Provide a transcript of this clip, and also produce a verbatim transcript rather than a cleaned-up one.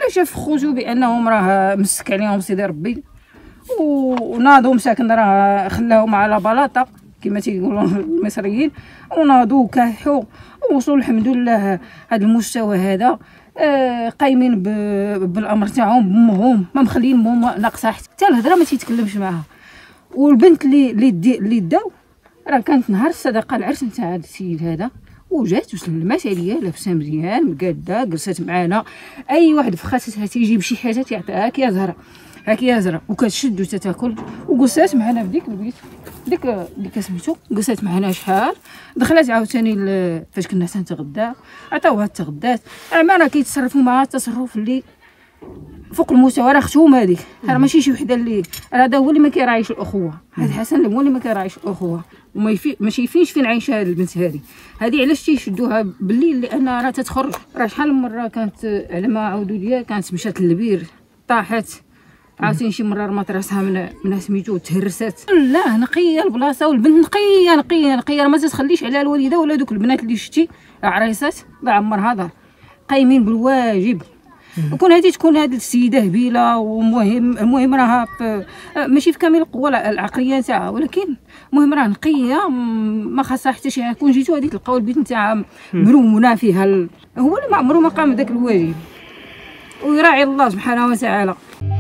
شاف خوتو بانهم راه مسك عليهم سيدي ربي وناضوا مساكن راه خلاهم على بلاطه كما تيقولوا المصريين، وناضوا وكاحوا ووصلوا الحمد لله هذا المستوى هذا. آه قايمين بالامر تاعهم بامهم، ما مخليين امهم ناقصه حتى الهضره ما تيتكلمش معاها. والبنت اللي اللي اللي داو راه كانت نهار الصدقه العرس نتاع هذا السيد هذا، وجات وسلمات عليا لابسه مزيان مقاده جلست معانا. اي واحد في خاصها تيجي بشي حاجه تيعطيها هاك يا زهره هاك يا زهره، وكتشد وتتاكل. وجلست معنا في ديك البيت ديك اللي سميتو، جلست معنا شحال. دخلت عاوتاني فاش كنا تنتغدى عطاوها التغدات. اما راه كيتصرفوا معها التصرف اللي فوق المستوى. راه اختهم هذيك راه ماشي شي وحده اللي راه هذا هو اللي ما كيراعيش الاخوه. هذا حسن هو اللي ما كيراعيش الاخوه وما يفي ماشي يفينش فين عايشه هذه البنت هذه. هذه علاش تيشدوها بالليل؟ لان راه تتخرج. راه شحال من مره كانت على ما عاودوا ليا كانت مشات للبير طاحت عاوتاني شي مره رمات راسها من من سميتو تهرست. لا نقيه البلاصه والبنت نقيه نقيه نقيه ما تتخليش على الوالده ولا دوك البنات اللي شتي عريسات لا عمرها دار قايمين بالواجب. وكون هذه تكون هذه السيده هبيله ومهم المهم راها ماشي في كامل القوه العقليه نتاعها، ولكن المهم راه نقيه ما خاصها حتى شي. كون جيتو غادي تلقاو البيت نتاعها مرونه فيها ال... هو اللي ما عمرو ما قام بداك الواجب. ويراعي الله سبحانه وتعالى.